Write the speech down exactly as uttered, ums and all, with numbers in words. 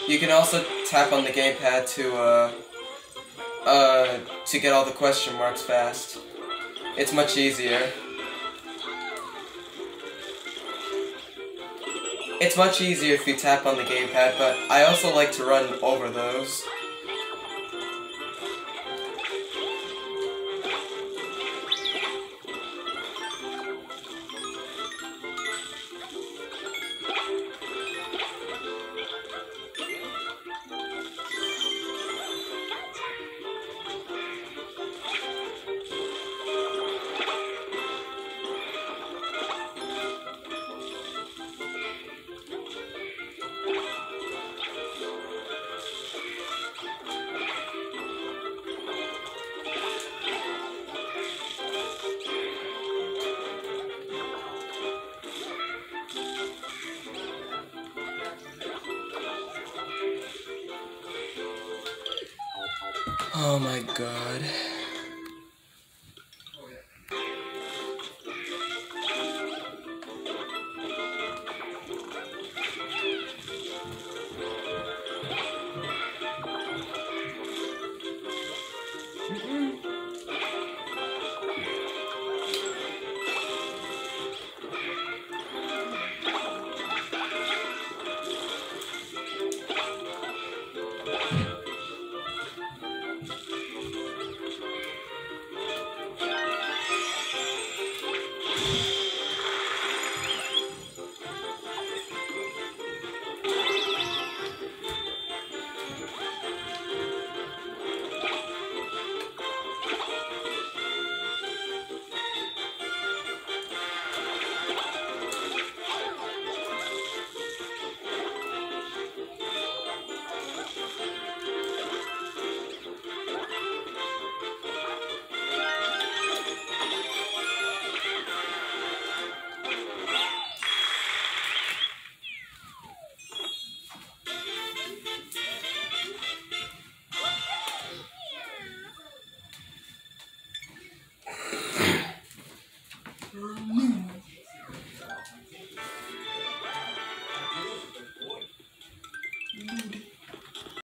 You can also tap on the gamepad to uh, uh, to get all the question marks fast. It's much easier. It's much easier if you tap on the gamepad, but I also like to run over those. Oh my god.